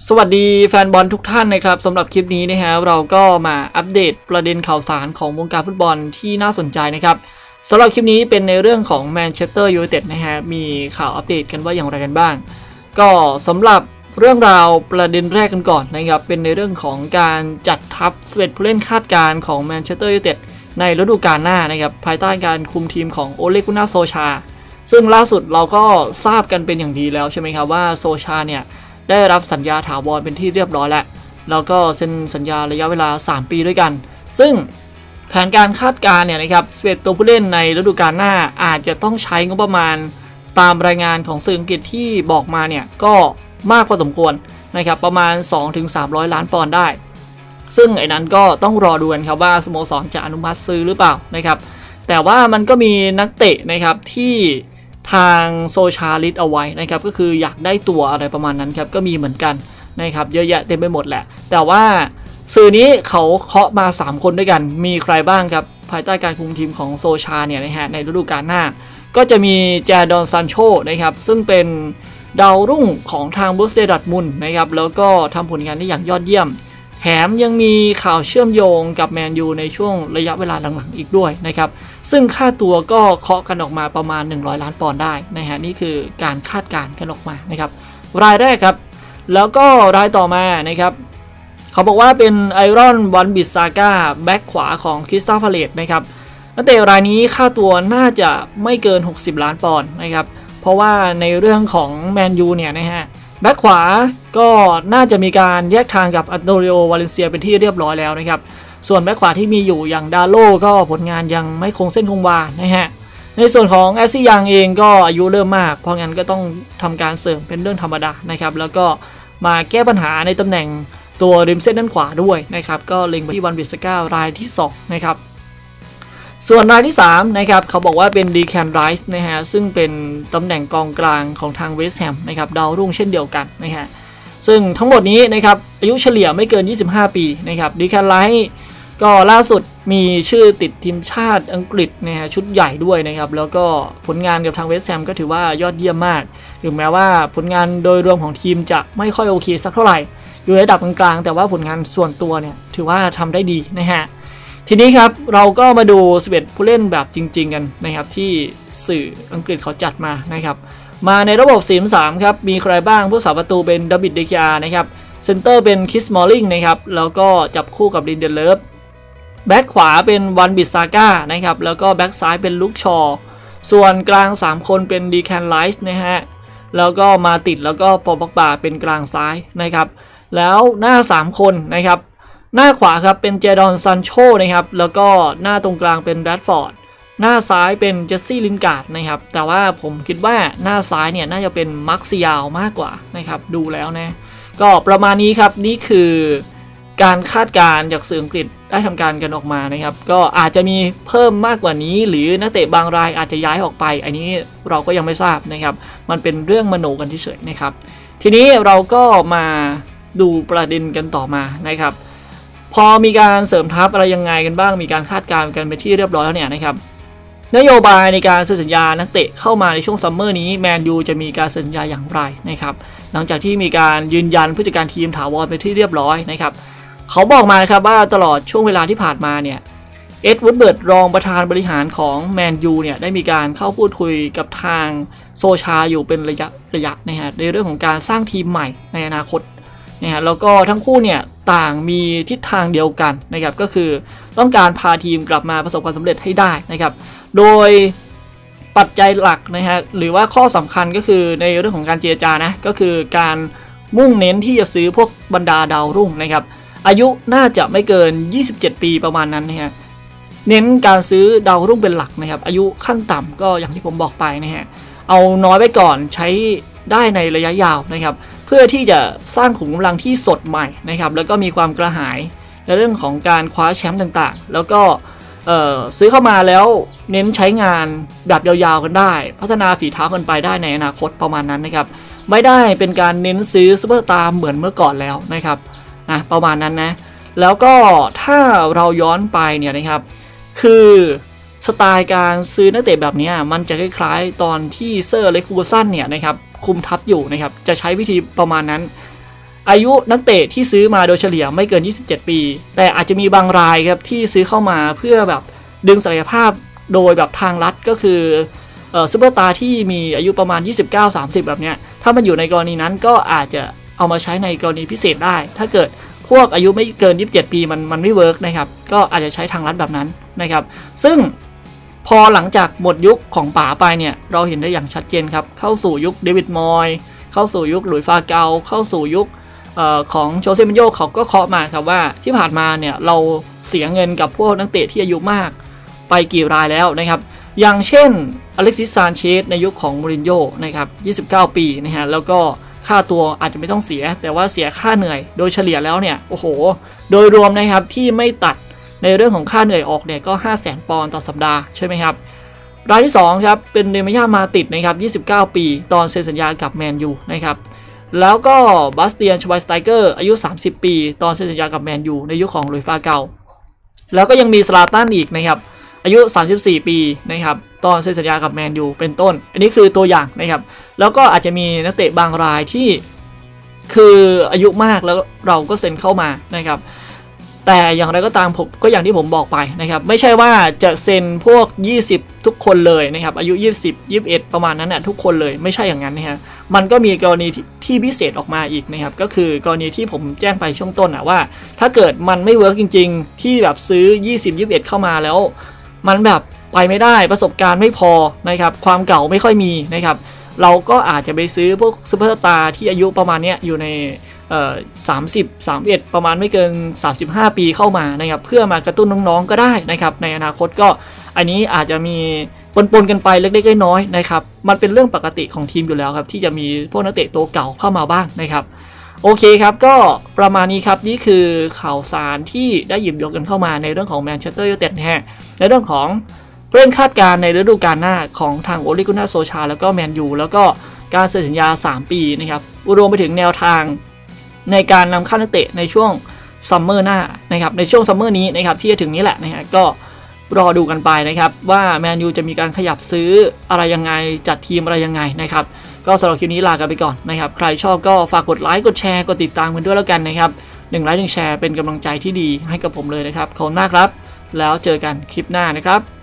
สวัสดีแฟนบอลทุกท่านนะครับสำหรับคลิปนี้นะฮะเราก็มาอัปเดตประเด็นข่าวสารของวงการฟุตบอลที่น่าสนใจนะครับสำหรับคลิปนี้เป็นในเรื่องของแมนเชสเตอร์ยูไนเต็ดนะฮะมีข่าวอัปเดตกันว่าอย่างไรกันบ้างก็สำหรับเรื่องราวประเด็นแรกกันก่อนนะครับเป็นในเรื่องของการจัดทัพ11ผู้เล่นคาดการณ์ของแมนเชสเตอร์ยูไนเต็ดในฤดูกาลหน้านะครับภายใต้การคุมทีมของโอเลกุน่าโซชาซึ่งล่าสุดเราก็ทราบกันเป็นอย่างดีแล้วใช่ไหมครับว่าโซชาเนี่ยได้รับสัญญาถาวรเป็นที่เรียบร้อยแล้วก็เซ็นสัญญาระยะเวลา3ปีด้วยกันซึ่งแผนการคาดการณ์เนี่ยนะครับ11ตัวผู้เล่นในฤดูกาลหน้าอาจจะต้องใช้งบประมาณตามรายงานของสื่ออังกฤษที่บอกมาเนี่ยก็มากพอสมควรนะครับประมาณ 2-300 ล้านปอนด์ได้ซึ่งไอ้นั้นก็ต้องรอดูกันครับว่าสโมสรจะอนุมัติซื้อหรือเปล่านะครับแต่ว่ามันก็มีนักเตะนะครับที่ทางโซชาลิสเอาไว้นะครับก็คืออยากได้ตัวอะไรประมาณนั้นครับก็มีเหมือนกันนะครับเยอะแยะเต็มไปหมดแหละแต่ว่าสื่อนี้เขาเคาะมา3คนด้วยกันมีใครบ้างครับภายใต้การคุมทีมของโซชาเนี่ยนะฮะในฤดูกาลหน้าก็จะมีแจดอนซานโชนะครับซึ่งเป็นดาวรุ่งของทางบรูเซียดอร์ทมุนด์นะครับแล้วก็ทำผลงานได้อย่างยอดเยี่ยมแถมยังมีข่าวเชื่อมโยงกับแมนยูในช่วงระยะเวลาหลังๆอีกด้วยนะครับซึ่งค่าตัวก็เคาะกันออกมาประมาณ100 ล้านปอนด์ได้นะฮะนี่คือการคาดการณ์กันออกมานะครับรายแรกครับแล้วก็รายต่อมานะครับเขาบอกว่าเป็นไอรอนวันบิสซาก้าแบ็คขวาของคริสตัลพาเลซนะครับนักเตะรายนี้ค่าตัวน่าจะไม่เกิน60 ล้านปอนด์นะครับเพราะว่าในเรื่องของแมนยูเนี่ยนะฮะแบ็คขวาก็น่าจะมีการแยกทางกับอันโตนิโอวาเลนเซียเป็นที่เรียบร้อยแล้วนะครับส่วนแบ็คขวาที่มีอยู่อย่างดาโลก็ผลงานยังไม่คงเส้นคงวานะฮะในส่วนของแอสซี่ยังเองก็อายุเริ่มมากเพราะงั้นก็ต้องทำการเสริมเป็นเรื่องธรรมดานะครับแล้วก็มาแก้ปัญหาในตำแหน่งตัวริมเส้นด้านขวาด้วยนะครับก็เล็งไปที่วันบิสก้ารายที่2นะครับส่วนรายที่3นะครับเขาบอกว่าเป็นดีแคนไรส์นะฮะซึ่งเป็นตำแหน่งกองกลางของทางเวสต์แฮมนะครับดาวรุ่งเช่นเดียวกันนะฮะซึ่งทั้งหมดนี้นะครับอายุเฉลี่ยไม่เกิน25 ปีนะครับดีแคนไรส์ก็ล่าสุดมีชื่อติดทีมชาติอังกฤษนะฮะชุดใหญ่ด้วยนะครับแล้วก็ผลงานกับทางเวสต์แฮมก็ถือว่ายอดเยี่ยมมากถึงแม้ว่าผลงานโดยรวมของทีมจะไม่ค่อยโอเคสักเท่าไหร่อยู่ในระดับกลางๆแต่ว่าผลงานส่วนตัวเนี่ยถือว่าทำได้ดีนะฮะทีนี้ครับเราก็มาดู11ผู้เล่นแบบจริงๆกันนะครับที่สื่ออังกฤษเขาจัดมานะครับมาในระบบ 4-3 ครับมีใครบ้างผู้สาประตูเป็นดาวิดเดคิอานะครับเซนเตอร์เป็นคิสมอลลิงนะครับแล้วก็จับคู่กับลินเดเลฟแบ็คขวาเป็นวันบิสซาก้านะครับแล้วก็แบ็คซ้ายเป็นลุคชอส่วนกลาง3คนเป็นดีแคนไลส์นะฮะแล้วก็มาติดแล้วก็ปอบ็อกบาเป็นกลางซ้ายนะครับแล้วหน้า3คนนะครับหน้าขวาครับเป็นเจดอนซันโชนะครับแล้วก็หน้าตรงกลางเป็นแรดฟอร์ดหน้าซ้ายเป็นเจสซี่ลินการ์ดนะครับแต่ว่าผมคิดว่าหน้าซ้ายเนี่ยน่าจะเป็นมาร์คซิยาวมากกว่านะครับดูแล้วนะก็ประมาณนี้ครับนี่คือการคาดการณ์จากสื่ออังกฤษได้ทำการกันออกมานะครับก็อาจจะมีเพิ่มมากกว่านี้หรือนักเตะบางรายอาจจะย้ายออกไปอันนี้เราก็ยังไม่ทราบนะครับมันเป็นเรื่องมโนกันเฉยๆนะครับทีนี้เราก็มาดูประเด็นกันต่อมานะครับพอมีการเสริมทัพอะไรยังไงกันบ้างมีการคาดการณ์กันไปที่เรียบร้อยแล้วเนี่ยนะครับนโยบายในการเซ็นสัญญานักเตะเข้ามาในช่วงซัมเมอร์นี้แมนยูจะมีการเซ็นสัญญาอย่างไรนะครับหลังจากที่มีการยืนยันผู้จัดการทีมถาวรไปที่เรียบร้อยนะครับเขาบอกมาครับว่าตลอดช่วงเวลาที่ผ่านมาเนี่ยเอ็ดวูดเบิร์ดรองประธานบริหารของแมนยูเนี่ยได้มีการเข้าพูดคุยกับทางโซชาอยู่เป็นระยะนะฮะในเรื่องของการสร้างทีมใหม่ในอนาคตนะฮะแล้วก็ทั้งคู่เนี่ยต่างมีทิศทางเดียวกันนะครับก็คือต้องการพาทีมกลับมาประสบความสำเร็จให้ได้นะครับโดยปัจจัยหลักนะฮะหรือว่าข้อสำคัญก็คือในเรื่องของการเจรจานะก็คือการมุ่งเน้นที่จะซื้อพวกบรรดาดาวรุ่งนะครับอายุน่าจะไม่เกิน27 ปีประมาณนั้นนะฮะเน้นการซื้อดาวรุ่งเป็นหลักนะครับอายุขั้นต่ำก็อย่างที่ผมบอกไปนะฮะเอาน้อยไว้ก่อนใช้ได้ในระยะยาวนะครับเพื่อที่จะสร้างขุมกำลังที่สดใหม่นะครับแล้วก็มีความกระหายในเรื่องของการคว้าแชมป์ต่างๆแล้วก็ซื้อเข้ามาแล้วเน้นใช้งานแบบยาวๆกันได้พัฒนาฝีเท้ากันไปได้ในอนาคตประมาณนั้นนะครับไม่ได้เป็นการเน้นซื้อซุปเปอร์สตาร์เหมือนเมื่อก่อนแล้วนะครับประมาณนั้นนะแล้วก็ถ้าเราย้อนไปเนี่ยนะครับคือสไตล์การซื้อนักเตะแบบนี้มันจะคล้ายๆตอนที่เซอร์เล็กฟูร์ซันเนี่ยนะครับคุมทัพอยู่นะครับจะใช้วิธีประมาณนั้นอายุนักเตะที่ซื้อมาโดยเฉลี่ยไม่เกิน27ปีแต่อาจจะมีบางรายครับที่ซื้อเข้ามาเพื่อแบบดึงศักยภาพโดยแบบทางลัดก็คือซุปเปอร์สตาร์ที่มีอายุประมาณ29-30แบบเนี้ยถ้ามันอยู่ในกรณีนั้นก็อาจจะเอามาใช้ในกรณีพิเศษได้ถ้าเกิดพวกอายุไม่เกิน27ปีมันไม่เวิร์กนะครับก็อาจจะใช้ทางลัดแบบนั้นนะครับซึ่งพอหลังจากหมดยุคของป๋าไปเนี่ยเราเห็นได้อย่างชัดเจนครับเข้าสู่ยุคเดวิดมอยเข้าสู่ยุคหลุยส์ฟาเกาเข้าสู่ยุคของโจเซมินโญ่เขาก็เคาะมาครับว่าที่ผ่านมาเนี่ยเราเสียเงินกับพวกนักเตะที่อายุมากไปกี่รายแล้วนะครับอย่างเช่นอเล็กซิส ซานเชสในยุคของมูรินโญ่นะครับ29ปีนะฮะแล้วก็ค่าตัวอาจจะไม่ต้องเสียแต่ว่าเสียค่าเหนื่อยโดยเฉลี่ยแล้วเนี่ยโอ้โหโดยรวมนะครับที่ไม่ตัดในเรื่องของค่าเหนื่อยออกเนี่ยก็ 500,000 ปอนด์ต่อสัปดาห์ใช่ไหมครับรายที่2ครับเป็นเนม่ามาติดนะครับ29ปีตอนเซ็นสัญญากับแมนยูนะครับแล้วก็บาสเตียนชไวสไตเกอร์อายุ30ปีตอนเซ็นสัญญากับแมนยูในยุคของหลุยส์ฟาเกาแล้วก็ยังมีซลาตันอีกนะครับอายุ34ปีนะครับตอนเซ็นสัญญากับแมนยูเป็นต้นอันนี้คือตัวอย่างนะครับแล้วก็อาจจะมีนักเตะบางรายที่คืออายุมากแล้วเราก็เซ็นเข้ามานะครับแต่อย่างไรก็ตามผมก็อย่างที่ผมบอกไปนะครับไม่ใช่ว่าจะเซ็นพวก20ทุกคนเลยนะครับอายุ20 21ประมาณนั้นนะทุกคนเลยไม่ใช่อย่างนั้นนะฮะมันก็มีกรณีที่พิเศษออกมาอีกนะครับก็คือกรณีที่ผมแจ้งไปช่วงต้นนะว่าถ้าเกิดมันไม่เวิร์กจริงๆที่แบบซื้อ20-21เข้ามาแล้วมันแบบไปไม่ได้ประสบการณ์ไม่พอนะครับความเก่าไม่ค่อยมีนะครับเราก็อาจจะไปซื้อพวกซุปเปอร์สตาร์ที่อายุประมาณนี้อยู่ใน30-31ประมาณไม่เกิน35ปีเข้ามานะครับเพื่อมากระตุ้นน้องๆก็ได้นะครับในอนาคตก็อันนี้อาจจะมีปนกันไปเล็กๆน้อยๆนะครับมันเป็นเรื่องปกติของทีมอยู่แล้วครับที่จะมีพวกนักเตะตัวเก่าเข้ามาบ้างนะครับโอเคครับก็ประมาณนี้ครับนี่คือข่าวสารที่ได้หยิบยกกันเข้ามาในเรื่องของแมนเชสเตอร์ยูไนเต็ดนะฮะในเรื่องของเรื่องคาดการณ์ในฤดูกาลหน้าของทางโอลิกุน่าโซชาแล้วก็แมนยูแล้วก็การเซ็นสัญญา3ปีนะครับรวมไปถึงแนวทางในการนำเข้านักเตะในช่วงซัมเมอร์หน้านะครับในช่วงซัมเมอร์นี้นะครับที่จะถึงนี้แหละนะฮะก็รอดูกันไปนะครับว่าแมนยูจะมีการขยับซื้ออะไรยังไงจัดทีมอะไรยังไงนะครับก็สำหรับคลิปนี้ลากันไปก่อนนะครับใครชอบก็ฝากกดไลค์กดแชร์กดติดตามกันด้วยแล้วกันนะครับ1 ไลค์ 1 แชร์เป็นกำลังใจที่ดีให้กับผมเลยนะครับขอบคุณมากครับแล้วเจอกันคลิปหน้านะครับ